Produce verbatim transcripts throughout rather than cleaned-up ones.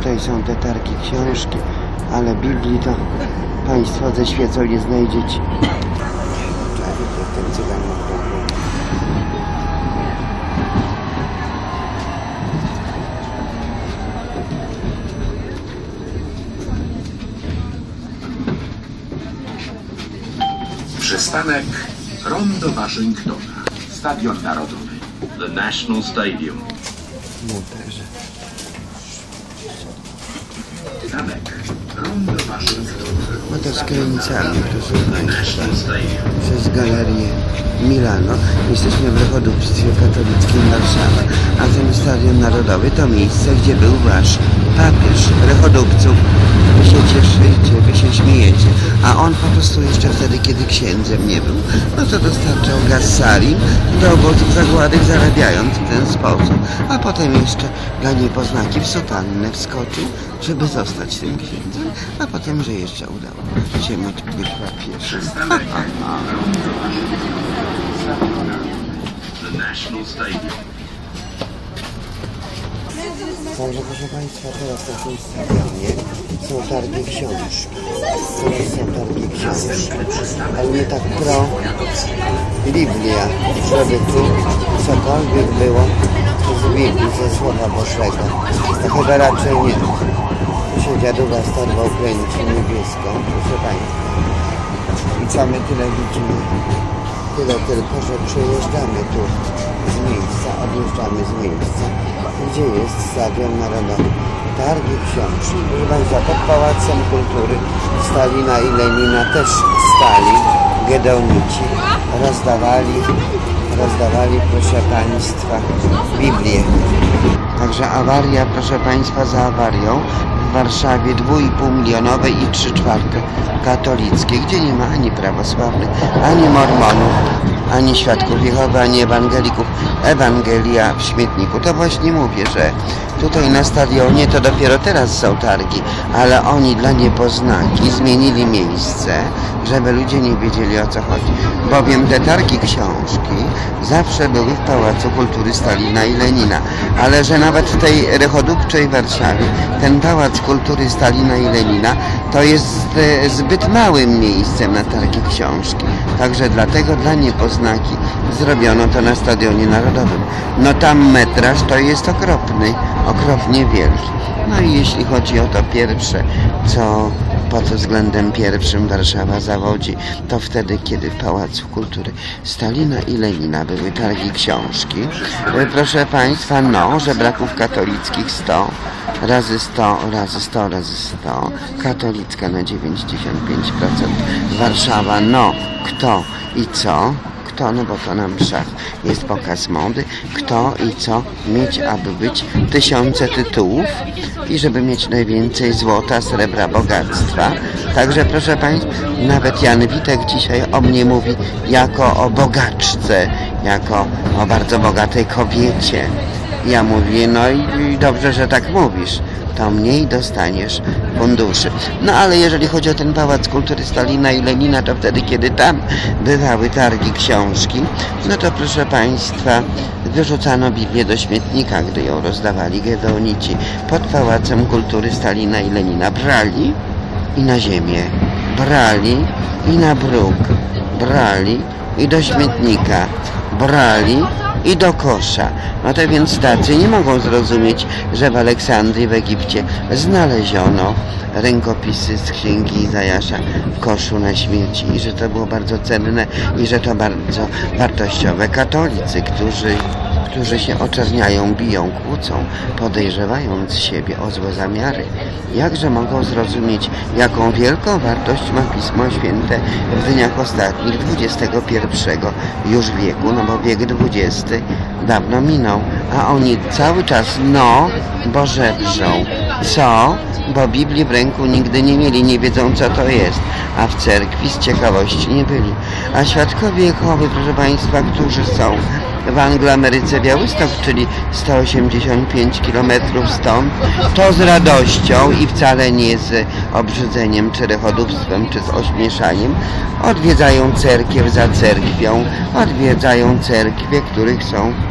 tutaj są te targi książki, ale Biblii to Państwo ze świecą nie znajdziecie. Ten cygan ma problem. Przystanek Rondo Waszyngtona. Stadion Narodowy. The National Stadium. No także. Przystanek Rondo Waszyngtona. No to skręcamy, to są Państwa przez galerię Milano. Jesteśmy w Rechodówstwie Katolickim Warszawa, a ten Stadion Narodowy to miejsce, gdzie był Wasz papież. Rechodówców, wy się cieszycie, wy się śmiejecie, a on po prostu jeszcze wtedy, kiedy księdzem nie był, no to dostarczał gaz sarin do obozów zagłady, zarabiając w ten sposób, a potem jeszcze dla niepoznaki w sutannę wskoczył, żeby zostać tym księdzem, a potem, że jeszcze udało się być papieżem. Także proszę Państwa, teraz na tym stadionie są targi książki. Teraz są targi książki, ale nie tak pro Biblia, żeby tu cokolwiek było z Biblii, ze Słowa Bożego. To chyba raczej nie. Tu się dziaduwa storwał kręci niebieską, proszę Państwa. I co my tyle widzimy? Tyle tylko, że przejeżdżamy tu z miejsca, odjeżdżamy z miejsca, gdzie jest Stadion Narodowy. Targi książki, proszę Państwa, pod Pałacem Kultury Stalina i Lenina też stali gedeonici, rozdawali, rozdawali, proszę Państwa, Biblię. Także awaria, proszę Państwa, za awarią w Warszawie dwa i pół milionowej i trzy czwarte katolickiej, gdzie nie ma ani prawosławnych, ani mormonów, ani świadków Jehowy, ani ewangelików. Ewangelia w śmietniku. To właśnie mówię, że tutaj na stadionie to dopiero teraz są targi, ale oni dla niepoznaki zmienili miejsce, żeby ludzie nie wiedzieli, o co chodzi. Bowiem te targi książki zawsze były w Pałacu Kultury Stalina i Lenina, ale że nawet w tej rechodówczej Warszawie ten Pałac Kultury Stalina i Lenina to jest e, zbyt małym miejscem na targi książki. Także dlatego dla niepoznaki zrobiono to na Stadionie Narodowym. No tam metraż to jest okropny, okropnie wielki. No i jeśli chodzi o to pierwsze, co pod względem pierwszym Warszawa zawodzi, to wtedy, kiedy w Pałacu Kultury Stalina i Lenina były targi książki. Proszę Państwa, no, żebraków katolickich sto razy sto, razy sto, razy sto, katolicka na dziewięćdziesiąt pięć procent, Warszawa, no, kto i co? Kto, no bo to na mszach jest pokaz mody, kto i co mieć, aby być tysiące tytułów i żeby mieć najwięcej złota, srebra, bogactwa. Także proszę Państwa, nawet Jan Witek dzisiaj o mnie mówi jako o bogaczce, jako o bardzo bogatej kobiecie. Ja mówię, no i dobrze, że tak mówisz, to mniej dostaniesz funduszy. No ale jeżeli chodzi o ten Pałac Kultury Stalina i Lenina, to wtedy, kiedy tam bywały targi książki, no to proszę Państwa, wyrzucano Biblię do śmietnika, gdy ją rozdawali gedeonici. Pod Pałacem Kultury Stalina i Lenina brali i na ziemię, brali i na bruk, brali i do śmietnika, brali i do kosza. No to więc tacy nie mogą zrozumieć, że w Aleksandrii w Egipcie znaleziono rękopisy z księgi Izajasza w koszu na śmieci i że to było bardzo cenne i że to bardzo wartościowe. Katolicy, którzy którzy się oczerniają, biją, kłócą, podejrzewając siebie o złe zamiary, jakże mogą zrozumieć, jaką wielką wartość ma Pismo Święte w dniach ostatnich dwudziestego pierwszego już wieku, no bo wiek dwudziesty dawno minął, a oni cały czas no, bo żebrzą. Co? Bo Biblii w ręku nigdy nie mieli, nie wiedzą, co to jest, a w cerkwi z ciekawości nie byli. A świadkowie Jehowy, proszę Państwa, którzy są w Angloameryce Białystok, czyli sto osiemdziesiąt pięć kilometrów stąd, to z radością i wcale nie z obrzydzeniem, czy rechodówstwem, czy z ośmieszaniem odwiedzają cerkiew za cerkwią, odwiedzają cerkwie, których są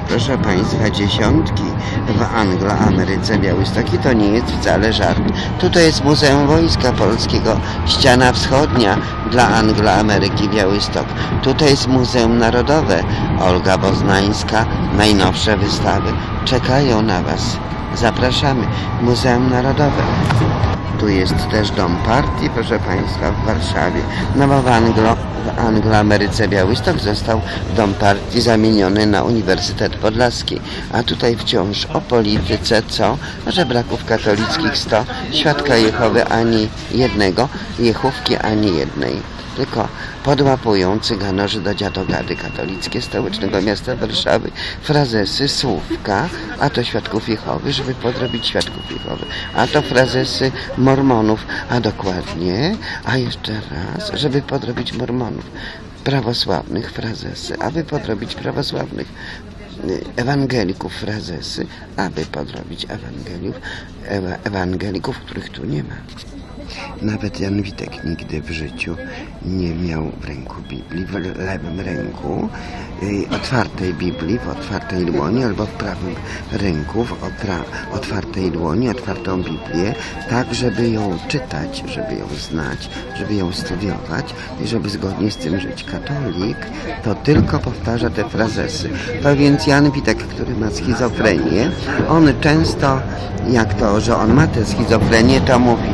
proszę Państwa, dziesiątki w Anglo-Ameryce Białystoki. To nie jest wcale żart. Tutaj jest Muzeum Wojska Polskiego, ściana wschodnia dla Anglo-Ameryki Białystok. Tutaj jest Muzeum Narodowe, Olga Boznańska, najnowsze wystawy czekają na Was. Zapraszamy, Muzeum Narodowe. Tu jest też Dom Partii, proszę Państwa, w Warszawie. No bo w Anglo, w Anglo-Ameryce Białystok został Dom Partii zamieniony na Uniwersytet Podlaski. A tutaj wciąż o polityce, co? Żebraków katolickich sto, Świadka Jehowy ani jednego, Jehówki ani jednej. Tylko podłapują cyganorzy do dziadogady katolickie stołecznego miasta Warszawy, frazesy, słówka, a to Świadków Jehowy, żeby podrobić Świadków Jehowy, a to frazesy mormonów, a dokładnie, a jeszcze raz, żeby podrobić mormonów, prawosławnych frazesy, aby podrobić prawosławnych ewangelików frazesy, aby podrobić ewangeliów, ewa, ewangelików, których tu nie ma. Nawet Jan Witek nigdy w życiu nie miał w ręku Biblii, w lewym ręku, y, otwartej Biblii, w otwartej dłoni, albo w prawym ręku, w otra, otwartej dłoni, otwartą Biblię, tak, żeby ją czytać, żeby ją znać, żeby ją studiować i żeby zgodnie z tym żyć. Katolik to tylko powtarza te frazesy. To więc Jan Witek, który ma schizofrenię, on często, jak to, że on ma tę schizofrenię, to mówi,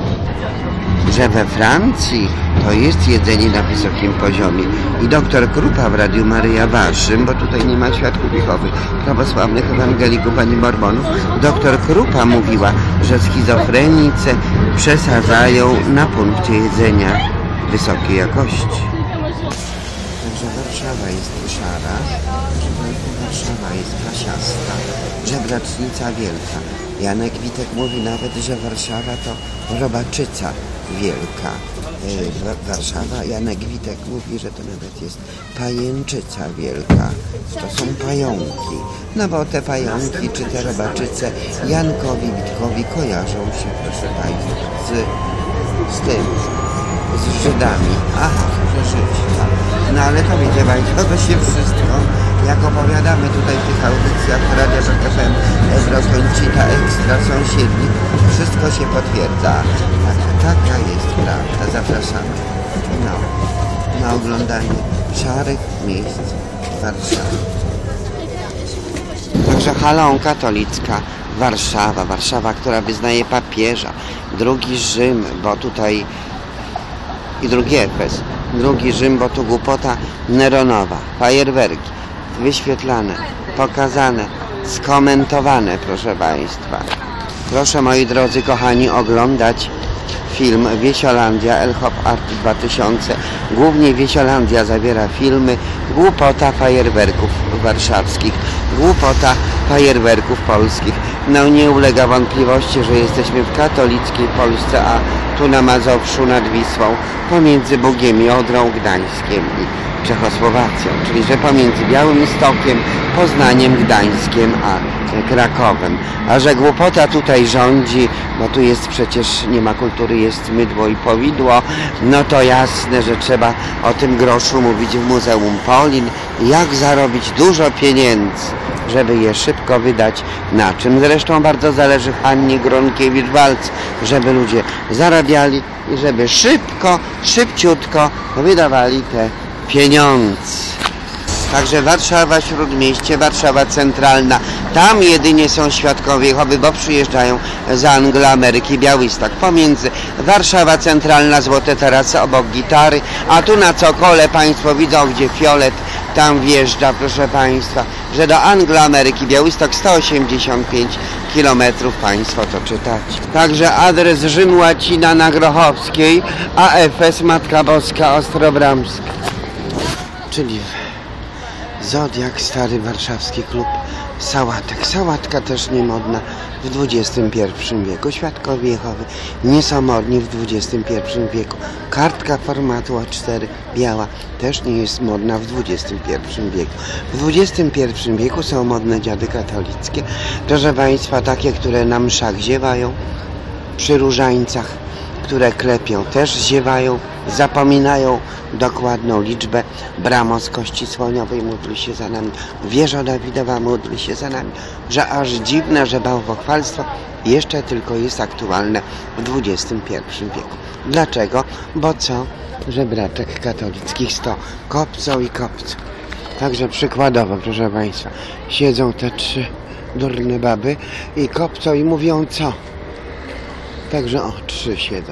że we Francji to jest jedzenie na wysokim poziomie. I doktor Krupa w Radiu Maryja Waszym, bo tutaj nie ma Świadków Jehowy, prawosławnych ewangelików ani mormonów, doktor Krupa mówiła, że schizofrenicy przesadzają na punkcie jedzenia wysokiej jakości. Także Warszawa jest szara, Warszawa jest pasiasta, żebracznica wielka. Janek Witek mówi nawet, że Warszawa to robaczyca wielka. E, Warszawa, Janek Witek mówi, że to nawet jest pajęczyca wielka. To są pająki. No bo te pająki czy te robaczyce Jankowi Witkowi kojarzą się, proszę Państwa, z, z tym, z Żydami. Aha, że Żydzi, tak. No ale to wiecie Państwo, to się wszystko, jak opowiadamy tutaj w tych audycjach Radia Tok F M, Eurokończyta Ekstra, sąsiedni, wszystko się potwierdza. Także taka jest prawda. Zapraszamy no, na oglądanie szarych miejsc Warszawy. Także halą katolicka Warszawa, Warszawa, która wyznaje papieża, drugi Rzym, bo tutaj i drugi Efes, drugi Rzym, bo tu głupota Neronowa, fajerwerki wyświetlane, pokazane, skomentowane, proszę Państwa. Proszę moi drodzy kochani oglądać film Wiesiolandia, Elhop Art dwa tysiące. Głównie Wiesiolandia zawiera filmy głupota fajerwerków warszawskich, głupota fajerwerków polskich. No nie ulega wątpliwości, że jesteśmy w katolickiej Polsce, a tu na Mazowszu nad Wisłą, pomiędzy Bugiem i Odrą, Gdańskiem i Czechosłowacją, czyli że pomiędzy Białymstokiem, Poznaniem, Gdańskiem a Krakowem. A że głupota tutaj rządzi, bo tu jest przecież, nie ma kultury, jest mydło i powidło, no to jasne, że trzeba o tym groszu mówić w Muzeum Polin, jak zarobić dużo pieniędzy, żeby je szybko wydać. Na czym zresztą bardzo zależy Hannie Gronkiewicz-Waltz, żeby ludzie zarabiali i żeby szybko, szybciutko wydawali te pieniądze. Także Warszawa Śródmieście, Warszawa Centralna. Tam jedynie są Świadkowie Jehowy, bo przyjeżdżają z Anglo-Ameryki Białystok. Pomiędzy Warszawa Centralna, Złote Tarasy, obok Gitary, a tu na Cokole Państwo widzą, gdzie fiolet tam wjeżdża, proszę Państwa, że do Anglo-Ameryki Białystok sto osiemdziesiąt pięć kilometrów, Państwo to czytacie. Także adres Rzym Łacina na Grochowskiej, a Efes Matka Boska Ostrobramska. Czyli Zodiak, stary warszawski klub sałatek. Sałatka też niemodna w dwudziestym pierwszym wieku. Świadkowie Jehowy nie są modni w dwudziestym pierwszym wieku. Kartka formatu A cztery biała też nie jest modna w dwudziestym pierwszym wieku. W dwudziestym pierwszym wieku są modne dziady katolickie. Proszę Państwa, takie, które na mszach ziewają przy różańcach, które klepią, też ziewają, zapominają dokładną liczbę. Bramo z kości słoniowej módl się za nami, wieża Dawidowa módl się za nami, że aż dziwne, że bałwochwalstwo jeszcze tylko jest aktualne w dwudziestym pierwszym wieku. Dlaczego? Bo co? Żebraczek katolickich sto kopcą i kopcą. Także przykładowo, proszę Państwa, siedzą te trzy durne baby i kopcą i mówią co? Także o, trzy siedzą.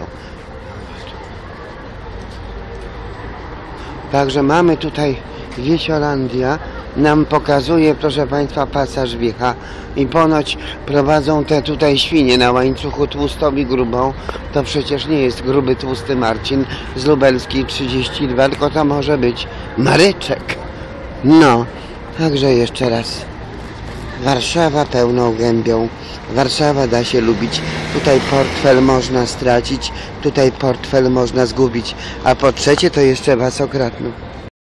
Także mamy tutaj Wiesiolandia, nam pokazuje, proszę Państwa, pasaż wiecha i ponoć prowadzą te tutaj świnie na łańcuchu tłustą i grubą. To przecież nie jest gruby, tłusty Marcin z Lubelskiej trzydzieści dwa, tylko to może być Maryczek. No, także jeszcze raz. Warszawa pełną gębią. Warszawa da się lubić. Tutaj portfel można stracić, tutaj portfel można zgubić, a po trzecie to jeszcze was okradną.